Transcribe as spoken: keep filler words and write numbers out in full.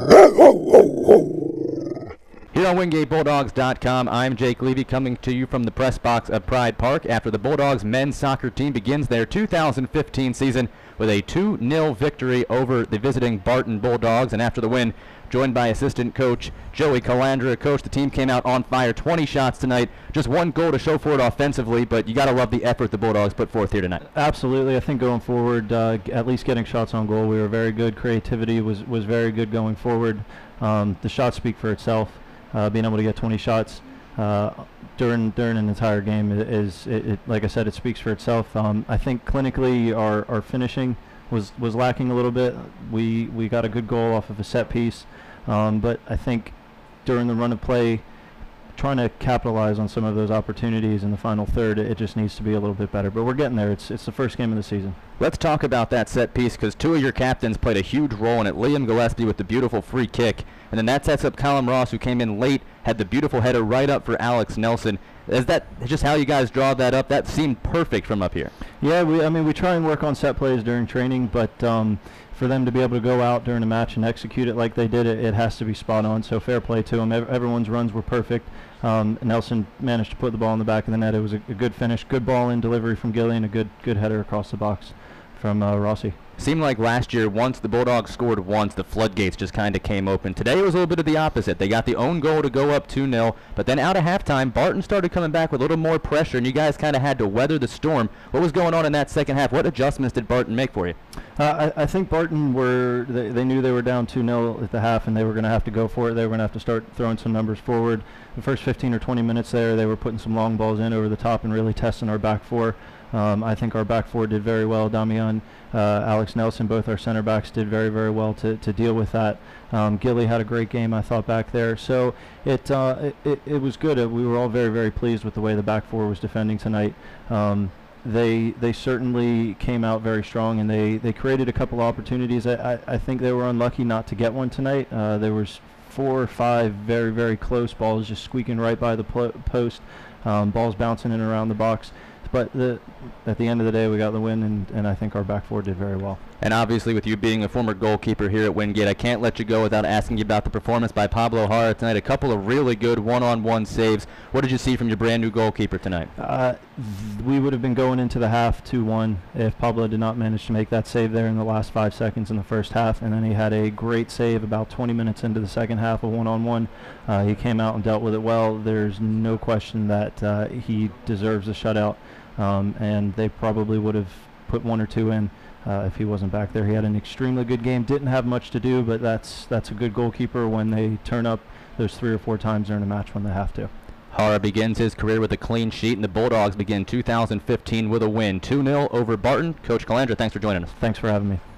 Here on Wingate Bulldogs dot com, I'm Jake Levy coming to you from the press box of Pride Park after the Bulldogs men's soccer team begins their two thousand fifteen season with a two nil victory over the visiting Barton Bulldogs. And after the win, joined by assistant coach Joey Calandra. Coach, the team came out on fire, twenty shots tonight, just one goal to show for it offensively, but you got to love the effort the Bulldogs put forth here tonight. Absolutely. I think going forward, uh, at least getting shots on goal, we were very good. Creativity was, was very good going forward. Um, the shots speak for itself. Uh, being able to get twenty shots uh, during during an entire game is, it, it, like I said, it speaks for itself. Um, I think clinically our, our finishing was, was lacking a little bit. We we got a good goal off of a set piece, um, but I think during the run of play, trying to capitalize on some of those opportunities in the final third, it, it just needs to be a little bit better. But we're getting there. It's it's the first game of the season. Let's talk about that set piece, because two of your captains played a huge role in it. Liam Gillespie with the beautiful free kick, and then that sets up Callum Ross, who came in late, had the beautiful header right up for Alex Nelson. Is that just how you guys draw that up? That seemed perfect from up here. Yeah, we, I mean, we try and work on set plays during training, but um, for them to be able to go out during a match and execute it like they did, it, it has to be spot on. So fair play to them. Everyone's runs were perfect. Um, Nelson managed to put the ball in the back of the net. It was a, a good finish, good ball in delivery from Gilly, and a good good header across the box from uh, Rossi. Seemed like last year, once the Bulldogs scored once, the floodgates just kind of came open. Today it was a little bit of the opposite. They got the own goal to go up two nil, but then out of halftime, Barton started coming back with a little more pressure, and you guys kind of had to weather the storm. What was going on in that second half? What adjustments did Barton make for you? Uh, I, I think Barton were, they, they knew they were down two nil at the half, and they were going to have to go for it. They were going to have to start throwing some numbers forward. The first fifteen or twenty minutes there, they were putting some long balls in over the top and really testing our back four. Um, I think our back four did very well. Damian, uh, Alex Nelson, both our center backs did very, very well to, to deal with that. Um, Gilly had a great game, I thought, back there. So it, uh, it, it, it was good. Uh, we were all very, very pleased with the way the back four was defending tonight. Um, they they certainly came out very strong, and they, they created a couple opportunities. I, I, I think they were unlucky not to get one tonight. Uh, there was four or five very, very close balls just squeaking right by the post, um, balls bouncing in and around the box. But the, at the end of the day, we got the win, and, and I think our back four did very well. And obviously, with you being a former goalkeeper here at Wingate, I can't let you go without asking you about the performance by Pablo Jara tonight. A couple of really good one-on-one saves. What did you see from your brand-new goalkeeper tonight? Uh, we would have been going into the half two one if Pablo did not manage to make that save there in the last five seconds in the first half. And then he had a great save about twenty minutes into the second half of one-on-one. Uh, he came out and dealt with it well. There's no question that uh, he deserves a shutout. Um, and they probably would have put one or two in uh, if he wasn't back there. He had an extremely good game. Didn't have much to do, but that's that's a good goalkeeper when they turn up those three or four times during a match when they have to. Jara begins his career with a clean sheet, and the Bulldogs begin two thousand fifteen with a win, two nil over Barton. Coach Calandra, thanks for joining us. Thanks for having me.